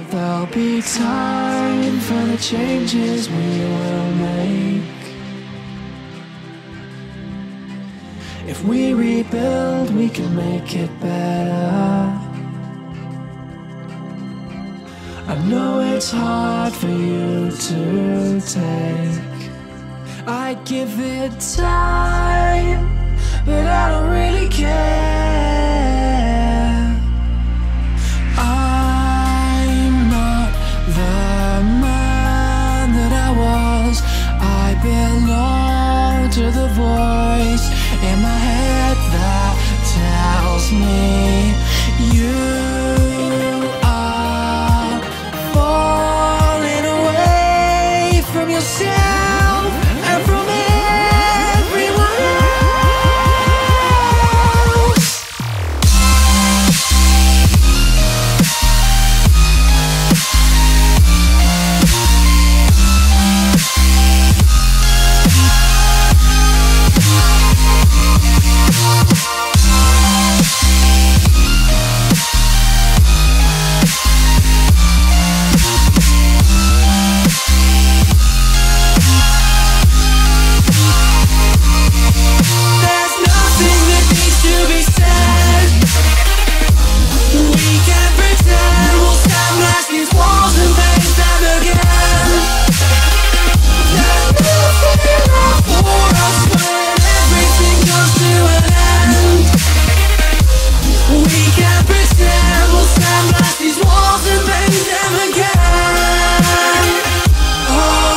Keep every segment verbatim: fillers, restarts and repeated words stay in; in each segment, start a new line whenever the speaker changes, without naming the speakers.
There'll be time for the changes we will make. If we rebuild, we can make it better. I know it's hard for you to take. I give it time, but I don't really care. I'm not the man that I was. I belong to the voice in my head that tells me you are falling away from yourself and from everyone else. There's nothing that needs to be said. We can pretend we'll stand past these walls and face them again. There's nothing left for us when everything comes to an end. We can pretend we'll stand past these walls and face them again. Oh.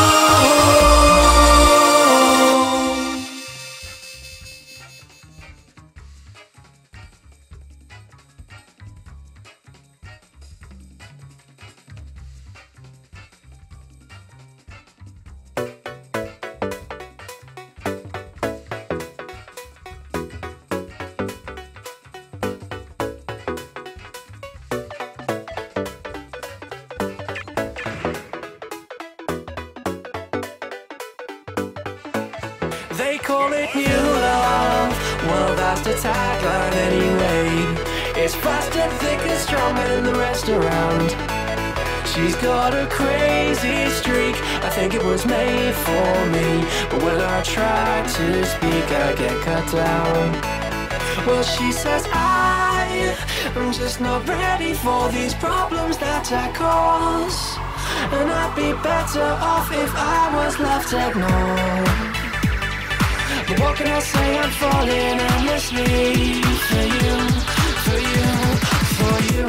They call it new love, well that's the tagline anyway. It's fast and thick and stronger than the rest around. She's got a crazy streak, I think it was made for me. But when I try to speak, I get cut down. Well, she says I am just not ready for these problems that I cause, and I'd be better off if I was left ignored. But what can I say? I'm falling endlessly for you, for you, for you.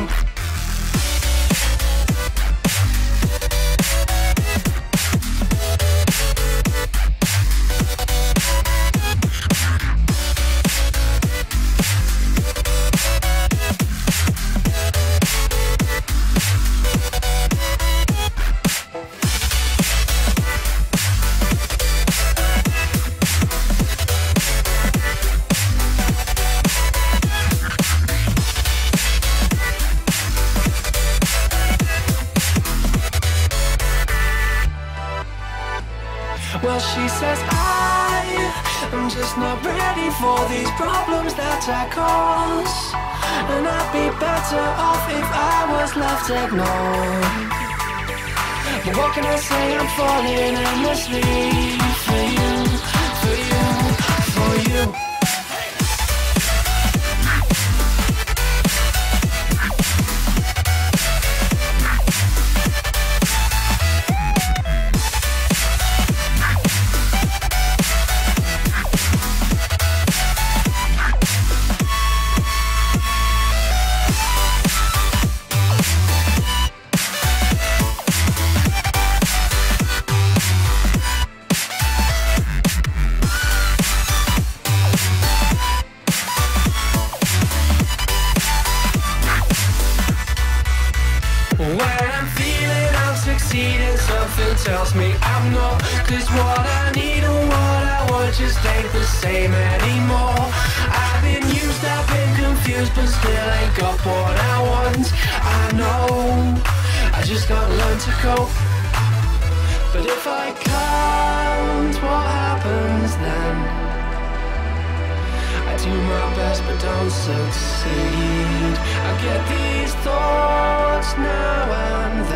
Well, she says I am just not ready for these problems that I cause, and I'd be better off if I was left ignored. But what can I say? I'm falling endlessly for you, for you, for you. When I'm feeling I'm succeeding, something tells me I'm not. Cause what I need and what I want just ain't the same anymore. I've been used, I've been confused, but still ain't got what I want. I know, I just gotta learn to cope. But if I can't, what happens then? I do my best but don't succeed. I get these thoughts now and then.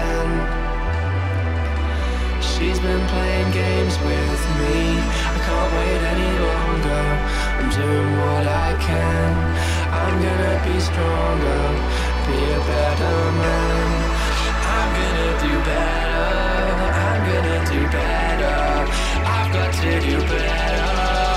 She's been playing games with me. I can't wait any longer. I'm doing what I can. I'm gonna be stronger, be a better man. I'm gonna do better. I'm gonna do better. I've got to do better.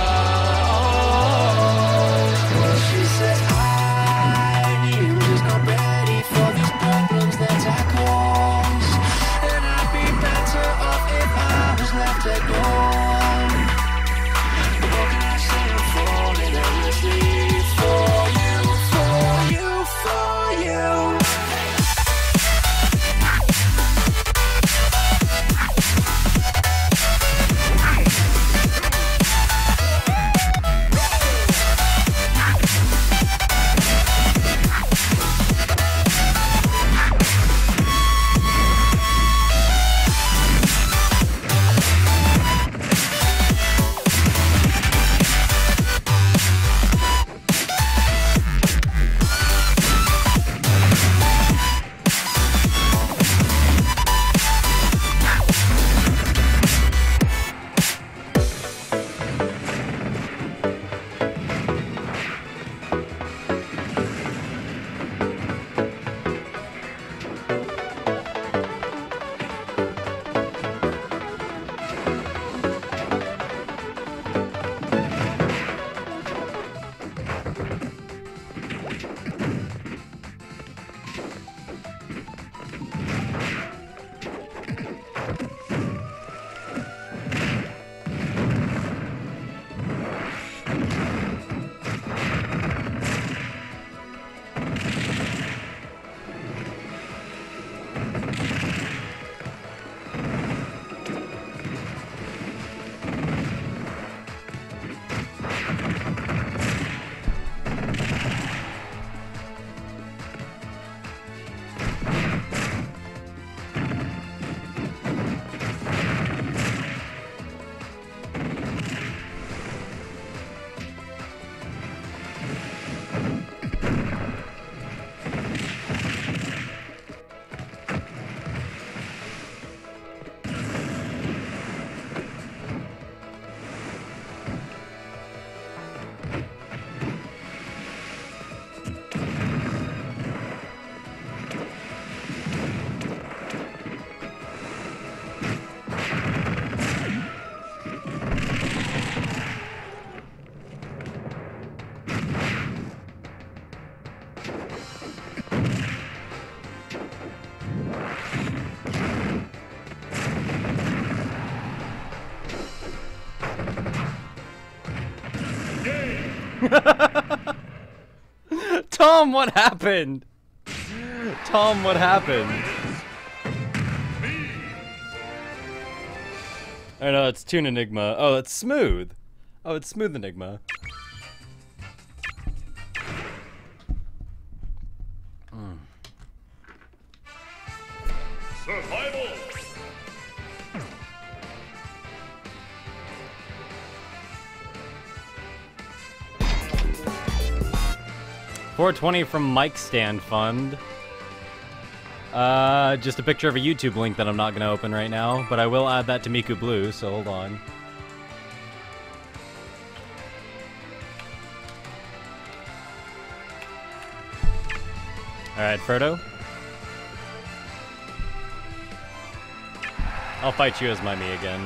Oh, she says I, you just not ready for these problems that I cause. And I'd be better off if I was left at home. But what can I say? I'm falling endlessly for you, for you, for you.
Tom, what happened? Tom, what happened? Oh no, it's Toon Enigma. Oh, it's Smooth. Oh, it's Smooth Enigma. Mm.
Survival.
four twenty from Mike Stand Fund. Uh, just a picture of a YouTube link that I'm not gonna open right now, but I will add that to Miku Blue, so hold on. Alright, Frodo. I'll fight you as my me again.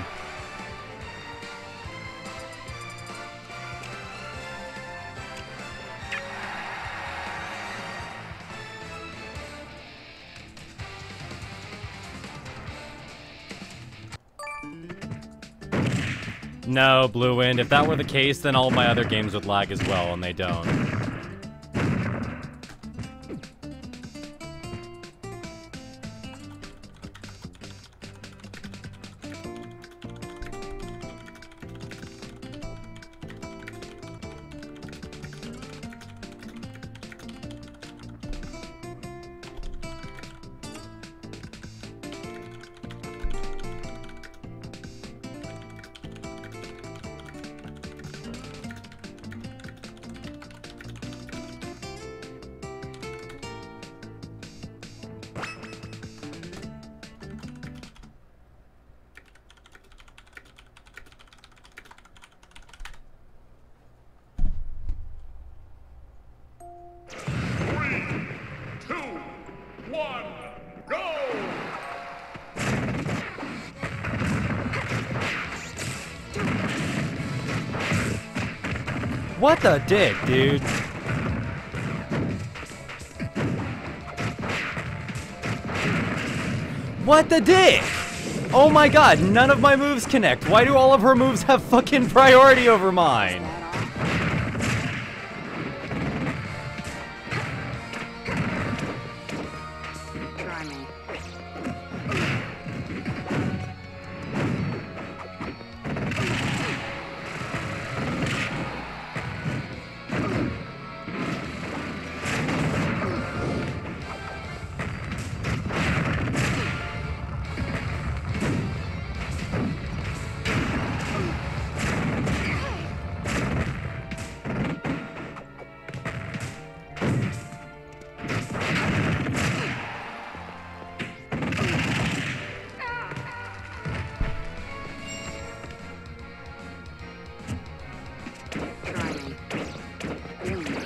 No, Blue Wind. If that were the case, then all my other games would lag as well, and they don't. What the dick, dude? What the dick? Oh my god, none of my moves connect. Why do all of her moves have fucking priority over mine?
Try me. Try me. Oh my.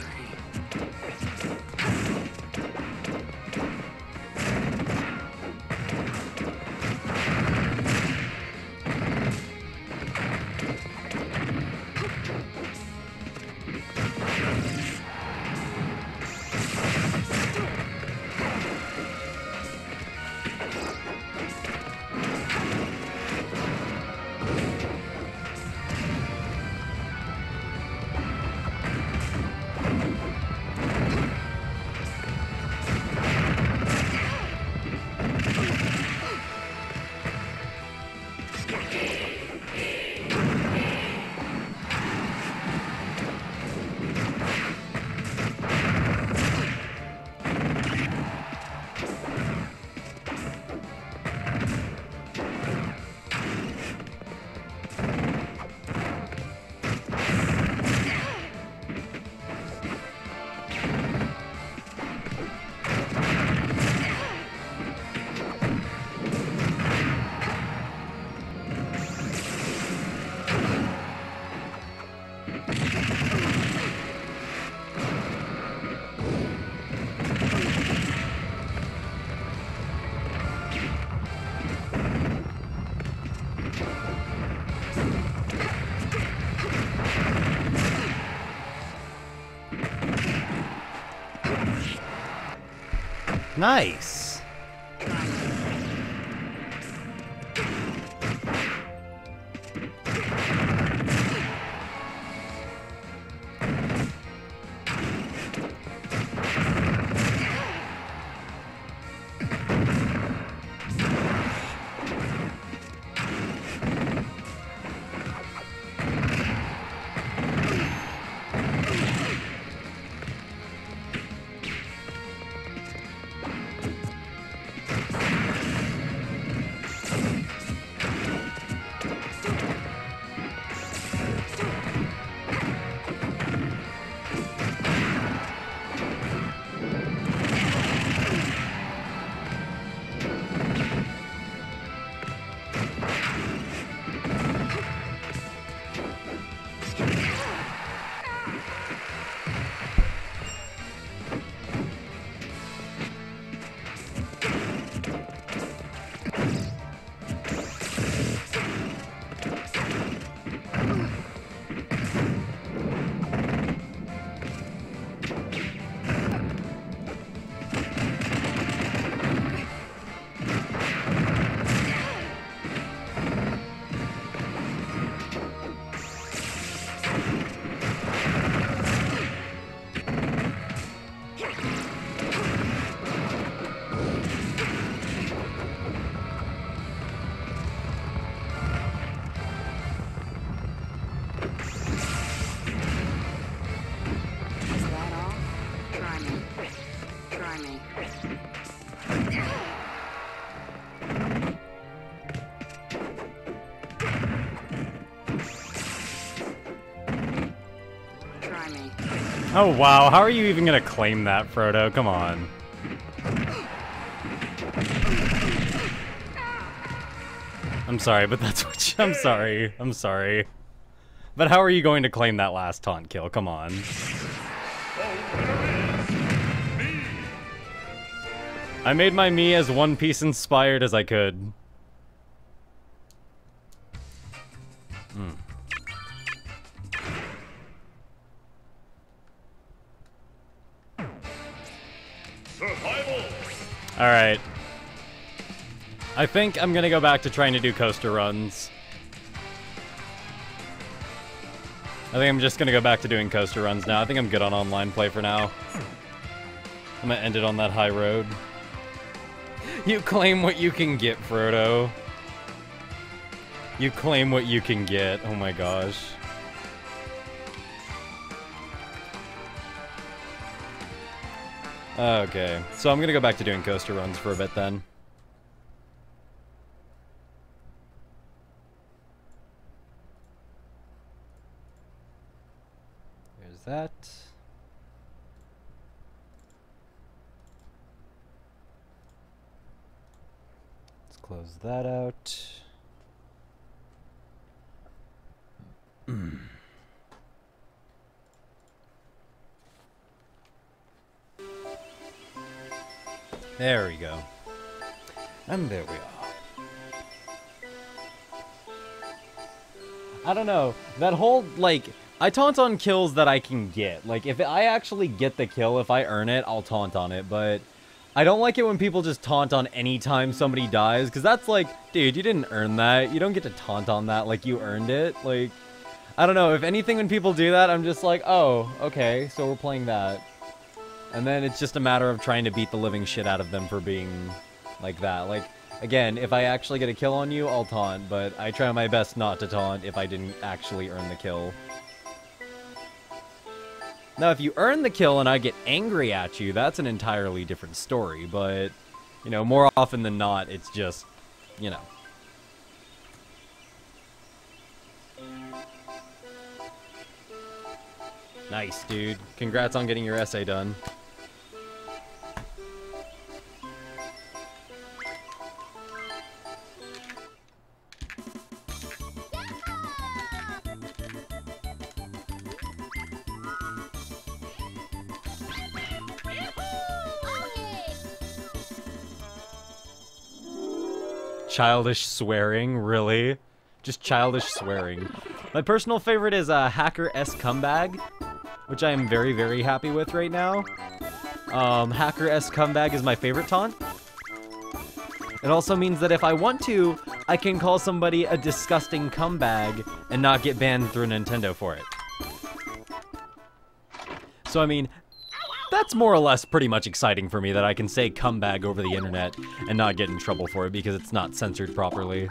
Nice. Is that all? Try me. Try me. Try me. Oh wow, how are you even gonna claim that, Frodo? Come on. I'm sorry, but that's what you, I'm sorry. I'm sorry. But how are you going to claim that last taunt kill? Come on. I made my me as One Piece inspired as I could. Hmm. Alright. I think I'm gonna go back to trying to do coaster runs. I think I'm just gonna go back to doing coaster runs now. I think I'm good on online play for now. I'm gonna end it on that high road. You claim what you can get, Frodo. You claim what you can get. Oh my gosh. Okay, so I'm gonna go back to doing coaster runs for a bit then. There's that. Let's close that out. There we go. And there we are. I don't know. That whole, like, I taunt on kills that I can get. Like, if I actually get the kill, if I earn it, I'll taunt on it. But I don't like it when people just taunt on any time somebody dies. Because that's like, dude, you didn't earn that. You don't get to taunt on that like you earned it. Like, I don't know. If anything, when people do that, I'm just like, oh, okay, so we're playing that. And then it's just a matter of trying to beat the living shit out of them for being like that. Like, again, if I actually get a kill on you, I'll taunt, but I try my best not to taunt if I didn't actually earn the kill. Now, if you earn the kill and I get angry at you, that's an entirely different story, but, you know, more often than not, it's just, you know. Nice, dude. Congrats on getting your essay done. Childish swearing, really? Just childish swearing. My personal favorite is uh, Hacker S Comeback, which I am very, very happy with right now. Um, Hacker S Comeback is my favorite taunt. It also means that if I want to, I can call somebody a disgusting cumbag and not get banned through Nintendo for it. So, I mean, that's more or less pretty much exciting for me that I can say cumbag over the internet and not get in trouble for it because it's not censored properly.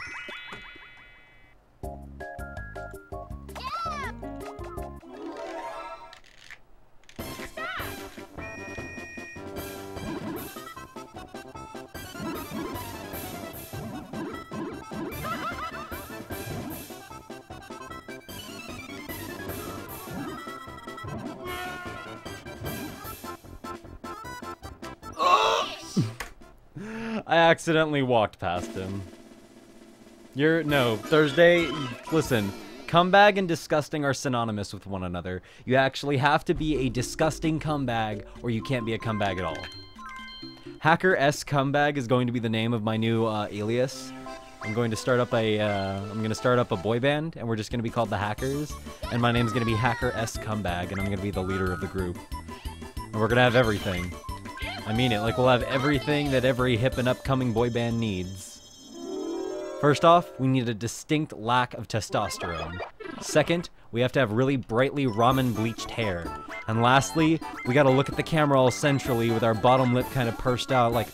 I accidentally walked past him. You're, no, Thursday, listen, cumbag and disgusting are synonymous with one another. You actually have to be a disgusting cumbag or you can't be a cumbag at all. Hacker S Cumbag is going to be the name of my new uh, alias. I'm going to start up a, uh, I'm going to start up a boy band and we're just going to be called the Hackers. And my name's going to be Hacker S Cumbag and I'm going to be the leader of the group. And we're going to have everything. I mean it, like we'll have everything that every hip and upcoming boy band needs. First off, we need a distinct lack of testosterone. Second, we have to have really brightly ramen bleached hair. And lastly, we gotta look at the camera all centrally with our bottom lip kind of pursed out like...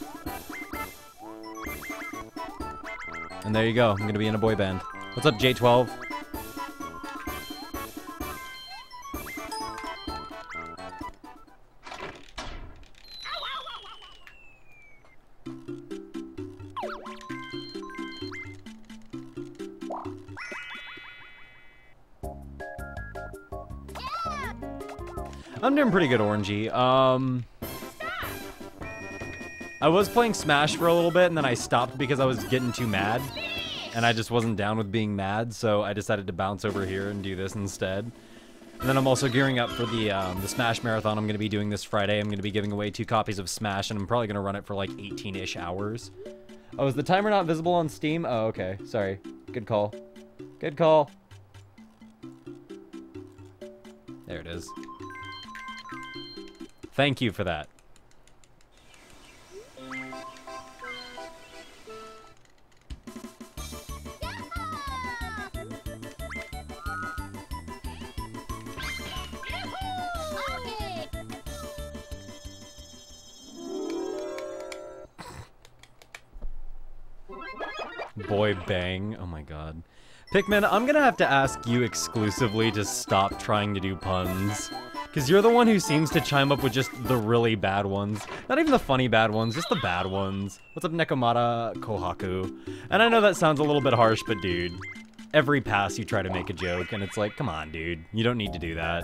And there you go, I'm gonna be in a boy band. What's up, J twelve? I'm doing pretty good, Orangey. Um, I was playing Smash for a little bit, and then I stopped because I was getting too mad. And I just wasn't down with being mad, so I decided to bounce over here and do this instead. And then I'm also gearing up for the, um, the Smash Marathon I'm going to be doing this Friday. I'm going to be giving away two copies of Smash, and I'm probably going to run it for like eighteen-ish hours. Oh, is the timer not visible on Steam? Oh, okay. Sorry. Good call. Good call. There it is. Thank you for that. Boy bang. Oh my god. Pikmin, I'm gonna have to ask you exclusively to stop trying to do puns. Because you're the one who seems to chime up with just the really bad ones. Not even the funny bad ones, just the bad ones. What's up, Nekomata Kohaku? And I know that sounds a little bit harsh, but dude, every pass you try to make a joke, and it's like, come on, dude. You don't need to do that.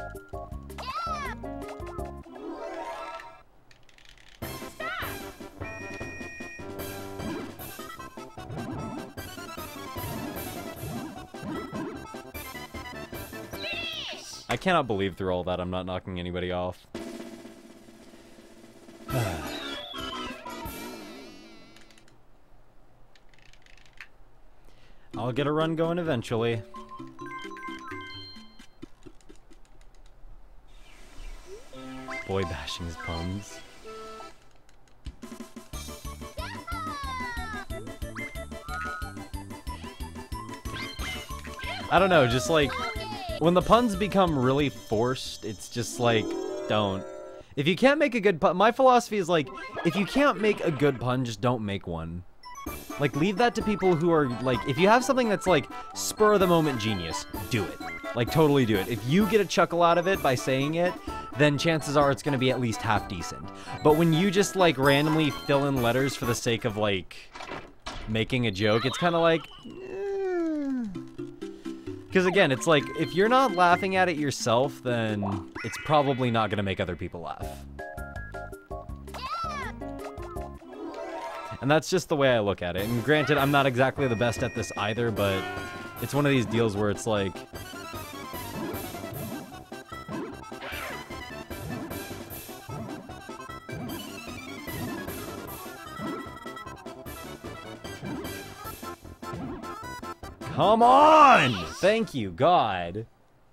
I cannot believe through all that I'm not knocking anybody off. I'll get a run going eventually. Boy bashing his puns. I don't know, just like... when the puns become really forced, it's just like, don't. If you can't make a good pun, my philosophy is like, if you can't make a good pun, just don't make one. Like, leave that to people who are, like, if you have something that's like, spur of the moment genius, do it. Like, totally do it. If you get a chuckle out of it by saying it, then chances are it's gonna be at least half decent. But when you just, like, randomly fill in letters for the sake of, like, making a joke, it's kind of like, because again, it's like, if you're not laughing at it yourself, then it's probably not going to make other people laugh. And that's just the way I look at it. And granted, I'm not exactly the best at this either, but it's one of these deals where it's like... Come on! Thank you, God.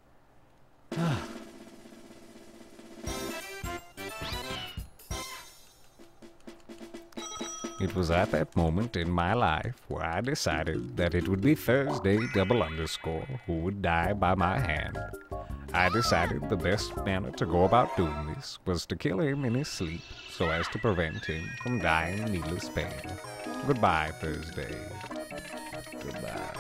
It was at that moment in my life where I decided that it would be Thursday double underscore who would die by my hand. I decided the best manner to go about doing this was to kill him in his sleep so as to prevent him from dying needless pain. Goodbye, Thursday. Goodbye.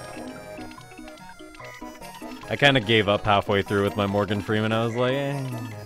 I kind of gave up halfway through with my Morgan Freeman. I was like, eh.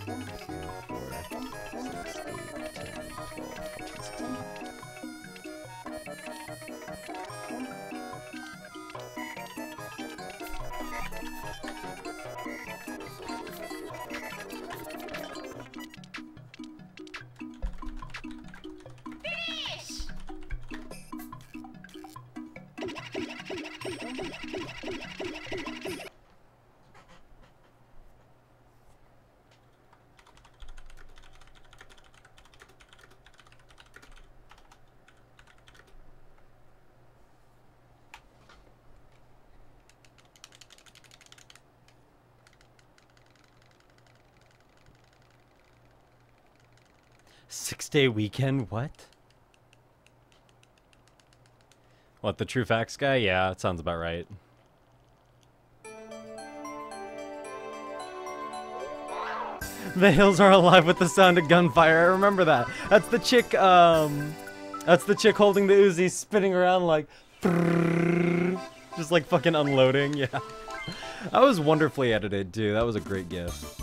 Six-day weekend? What? What, the True Facts guy? Yeah, that sounds about right. The hills are alive with the sound of gunfire. I remember that. That's the chick, um... That's the chick holding the Uzi spinning around like... Just like fucking unloading, yeah. That was wonderfully edited, too. That was a great gif.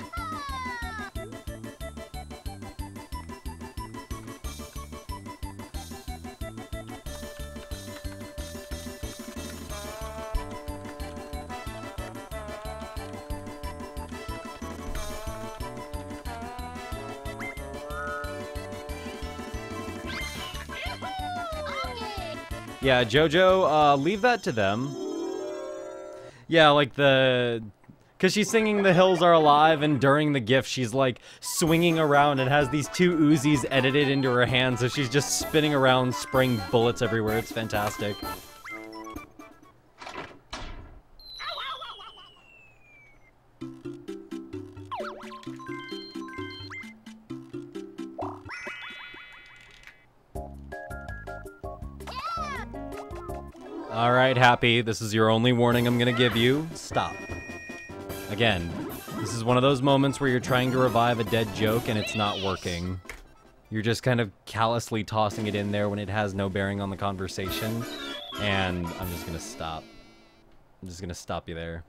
Yeah, Jojo, uh, leave that to them. Yeah, like the... Because she's singing The Hills Are Alive, and during the GIF, she's, like, swinging around and has these two Uzis edited into her hand, so she's just spinning around, spraying bullets everywhere. It's fantastic. Alright, Happy, this is your only warning I'm gonna give you. Stop. Again, this is one of those moments where you're trying to revive a dead joke and it's not working. You're just kind of callously tossing it in there when it has no bearing on the conversation. And I'm just gonna stop. I'm just gonna stop you there.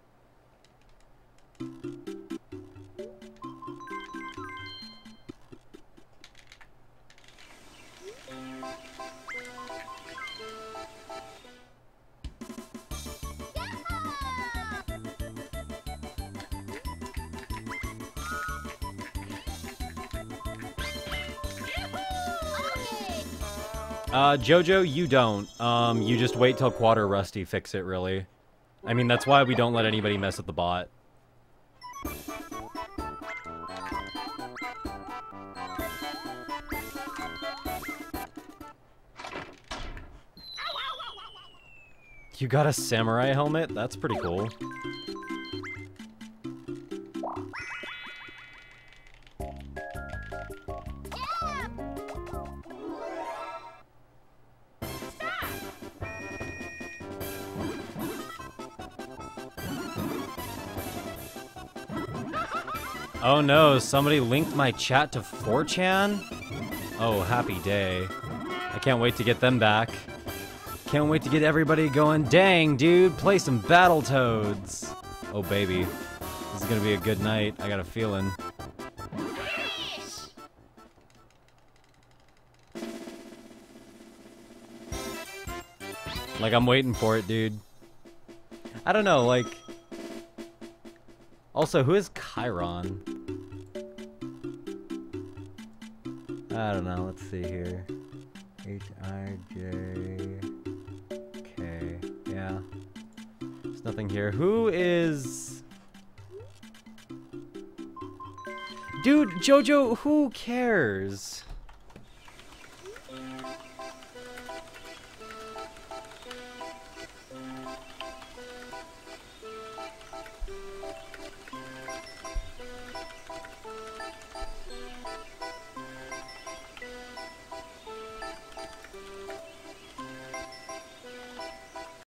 Uh, Jojo, you don't. Um, you just wait till Quad or Rusty fix it, really. I mean, that's why we don't let anybody mess with the bot. You got a samurai helmet? That's pretty cool. Oh no, somebody linked my chat to four chan? Oh, happy day. I can't wait to get them back. Can't wait to get everybody going. Dang, dude, play some Battletoads. Oh, baby. This is gonna be a good night. I got a feeling. Like, I'm waiting for it, dude. I don't know, like... Also, who is Chiron? I don't know, let's see here. H I J K. Yeah. There's nothing here. Who is... Dude, Jojo, who cares?